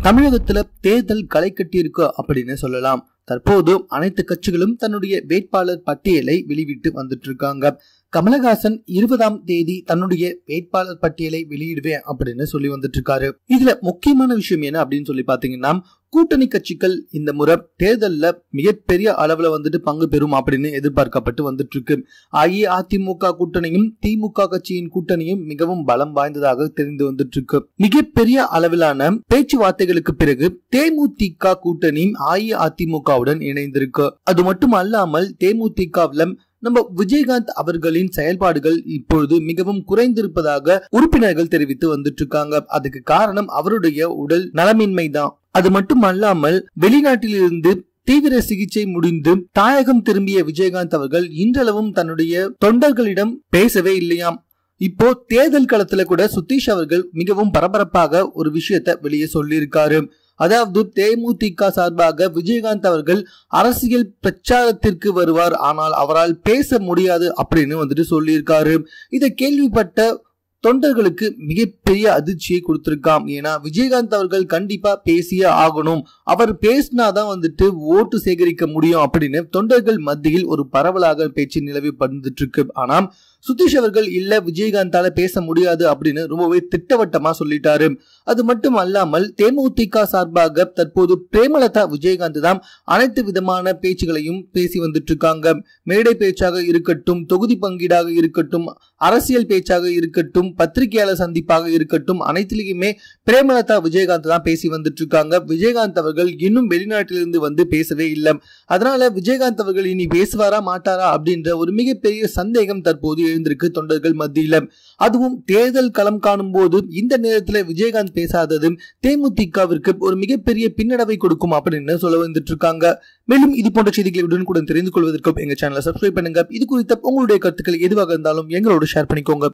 தமிழகத்துல தேர்தல் களை கட்டியிருக்கு அப்படின்னு சொல்லலாம். தற்போது அனைத்து கட்சிகளும் தன்னுடைய வேட்பாளர் பட்டியலை வெளியிட்டு வந்துட்டு இருக்காங்க. கமலஹாசன் 20ஆம் தேதி தன்னுடைய வேட்பாளர் பட்டியலை வெளியிடுவேன் அப்படின்னு சொல்லி வந்துட்டு இருக்காரு. இதுல முக்கியமான விஷயம் என்ன அப்படின்னு சொல்லி பாத்தீங்கன்னா, கூட்டணி கட்சிகள் இந்த முறை தேர்தல்ல மிகப்பெரிய அளவுல வந்துட்டு பங்கு பெறும் அப்படின்னு எதிர்பார்க்கப்பட்டு வந்துட்டு இருக்கு. அஇஅதிமுக கூட்டணியும் திமுக கட்சியின் கூட்டணியும் மிகவும் பலம் வாய்ந்ததாக தெரிந்து வந்துட்டு இருக்கு. மிகப்பெரிய அளவிலான பேச்சுவார்த்தைகளுக்கு பிறகு தேமுதிக கூட்டணி அஇஅதிமுகவுடன் இணைந்திருக்கு. அது மட்டும் அல்லாமல் தேமுதிகவில் நம்ம விஜயகாந்த் அவர்களின் செயல்பாடுகள் இப்பொழுது மிகவும் குறைந்திருப்பதாக உறுப்பினர்கள் தெரிவித்து வந்துட்டு இருக்காங்க. அதுக்கு காரணம் அவருடைய உடல் நலமின்மை தான். அது மட்டும் அல்லாமல் வெளிநாட்டிலிருந்து தீவிர சிகிச்சை முடிந்து தாயகம் திரும்பிய விஜயகாந்த் அவர்கள் இன்றளவும் தன்னுடைய தொண்டர்களிடம் பேசவே இல்லையாம். இப்போ தேர்தல் களத்துல கூட சுதீஷ் அவர்கள் மிகவும் பரபரப்பாக ஒரு விஷயத்தை வெளியே சொல்லியிருக்காரு. அதாவது தேமுதிக சார்பாக விஜயகாந்த் அவர்கள் அரசியல் பிரச்சாரத்திற்கு வருவார், ஆனால் அவரால் பேச முடியாது அப்படின்னு வந்துட்டு சொல்லியிருக்காரு. இதை கேள்விப்பட்ட தொண்டர்களுக்கு மிகப்பெரிய அதிர்ச்சியை கொடுத்திருக்காம். ஏன்னா விஜயகாந்த் அவர்கள் கண்டிப்பா பேசியே ஆகணும், அவர் பேசினாதான் வந்துட்டு ஓட்டு சேகரிக்க முடியும் அப்படின்னு தொண்டர்கள் மத்தியில் ஒரு பரவலாக பேச்சு நிலவி வந்துட்டு இருக்கு. ஆனா சுதீஷ் அவர்கள் இல்ல, விஜயகாந்தால பேச முடியாது அப்படின்னு ரொம்பவே திட்டவட்டமா சொல்லிட்டாரு. அது மட்டும் அல்லாமல் தேமுதிக சார்பாக தற்போது பிரேமலதா விஜயகாந்த் தான் அனைத்து விதமான பேச்சுகளையும் பேசி வந்துட்டு இருக்காங்க. மேடை பேச்சாக இருக்கட்டும், தொகுதி பங்கீடாக இருக்கட்டும், அரசியல் பேச்சாக இருக்கட்டும், பத்திரிகையாளர் சந்திப்பாக இருக்கட்டும், அனைத்திலுமே பிரேமலதா விஜயகாந்த் தான் பேசி வந்துட்டு இருக்காங்க. விஜயகாந்த் அவர்கள் இன்னும் வெளிநாட்டிலிருந்து வந்து பேசவே இல்லை. அதனால விஜயகாந்த் அவர்கள் இனி பேசுவாரா மாட்டாரா அப்படின்ற ஒரு மிகப்பெரிய சந்தேகம் தற்போது எழுந்திருக்கு தொண்டர்கள் மத்தியில. அதுவும் தேர்தல் களம் காணும் போது இந்த நேரத்தில் விஜயகாந்த் பேசாதது தேமுதிகவிற்கு ஒரு மிகப்பெரிய பின்னடைவை கொடுக்கும் அப்படின்னு சொல்ல வந்துட்டு இருக்காங்க. மேலும் இது போன்ற செய்திகளை உடனுக்குடன் தெரிந்து கொள்வதற்கு எங்க சேனலை சப்ஸ்கிரைப் பண்ணுங்க. இது குறித்த உங்களுடைய கருத்துக்கள் எதுவாக இருந்தாலும் எங்களோட ஷேர் பண்ணிக்கோங்க.